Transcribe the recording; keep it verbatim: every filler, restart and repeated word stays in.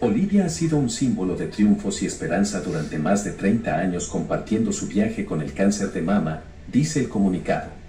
Olivia ha sido un símbolo de triunfos y esperanza durante más de treinta años compartiendo su viaje con el cáncer de mama, dice el comunicado.